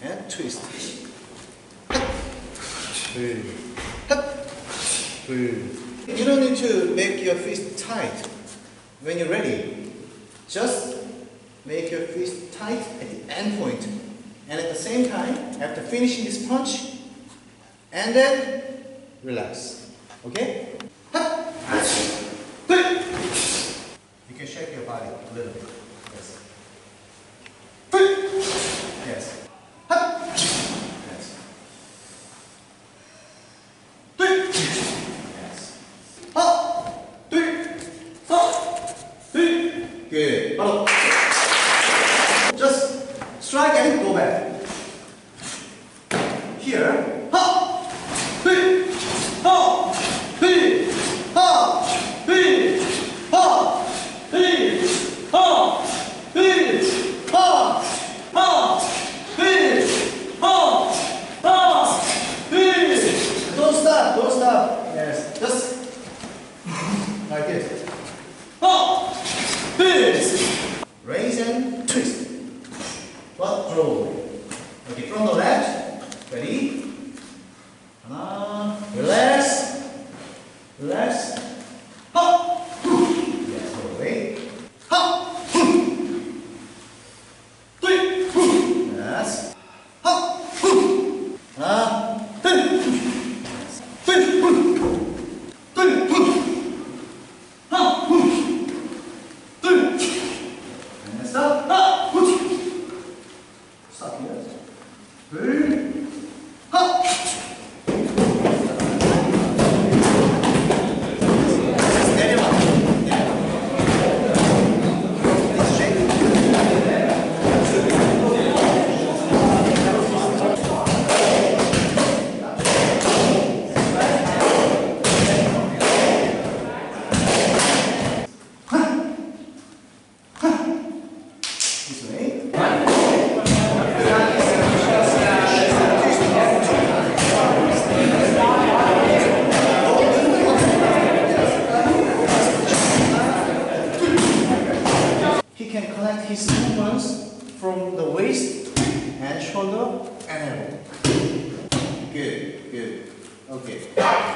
and twist. You don't need to make your fist tight when you're ready. Just make your fist tight at the end point. And at the same time, after finishing this punch, and then relax. Okay? You can shake your body a little bit. Yes. Yes. Good. Just strike and go back. Here. Don't stop. Don't stop. Yes. Just like this. Raise and twist. But roll. Okay, from the left. Ready? Relax. Relax. Yes, go away. Yes. Stop here. This way. He can connect his movements from the waist and shoulder and elbow. Good, good. Okay.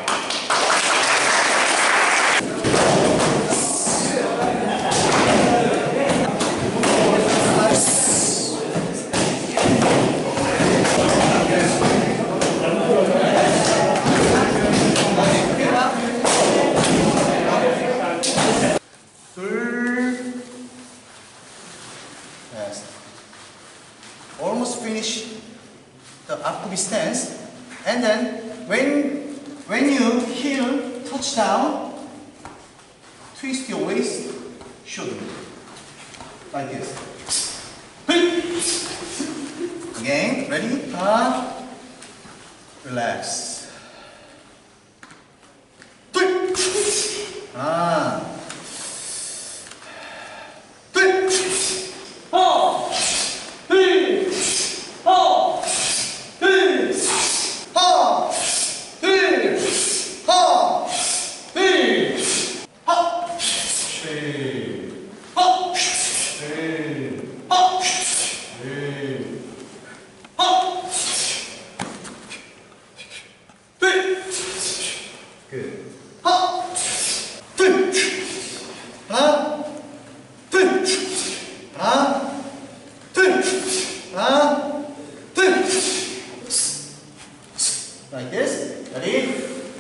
Yes. Almost finish the Akubi stance, and then when you heel touch down, twist your waist shoulder like this. Again, ready? Relax. Good. Like this. Ready?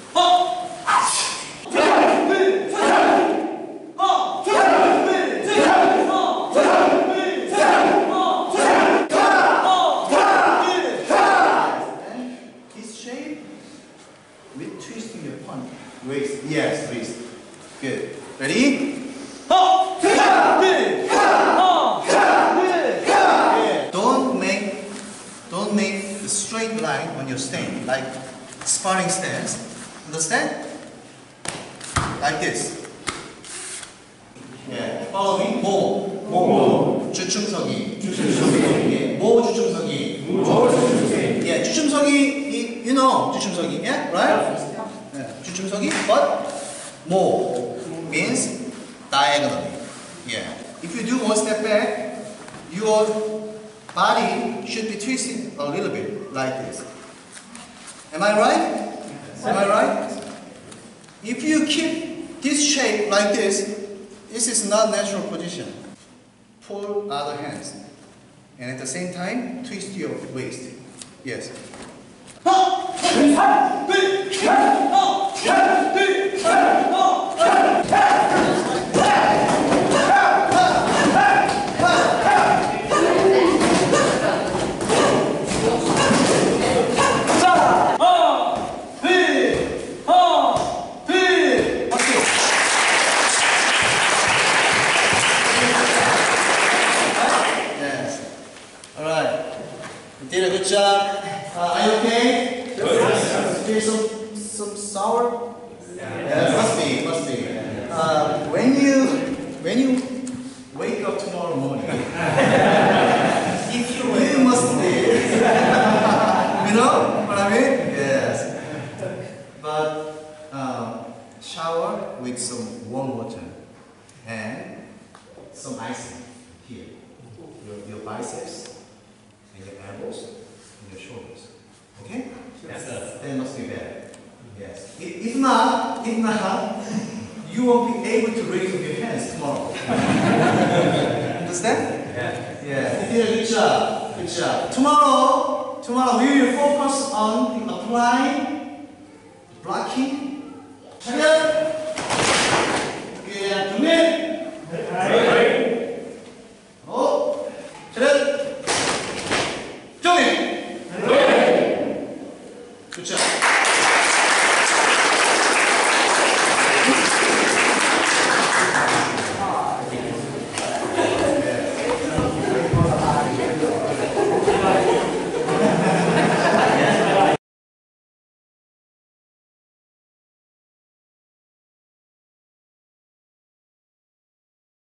This shape with twisting your punch. Waist. Yes, waist. Good. Ready? Don't make the straight line when you're staying, like sparring stance. Understand? Like this. Yeah. Follow me. 모. 주춤서기. 예. 모 주춤서기. Yeah. 주춤서기. You know 주춤서기. Yeah. Right? Yeah. 주춤서기. But 모 means diagonally. Yeah. If you do one step back, your body should be twisted a little bit like this. Am I right? Am I right? If you keep this shape like this is not natural position. Pull other hands. And at the same time, twist your waist. Yes. Did a good job. Are you okay? Yes. Feel some sour? Yeah, must be. When you wake up tomorrow morning, if you must be. You know what I mean? Yes. But shower with some warm water and some icing here. Your biceps. And your elbows and your shoulders. Okay? Yes, sir. That must be better. Yes. If not, you won't be able to raise up your hands tomorrow. Understand? Yeah. Yeah. You did a good job. Good job. Tomorrow we will focus on applying, blocking,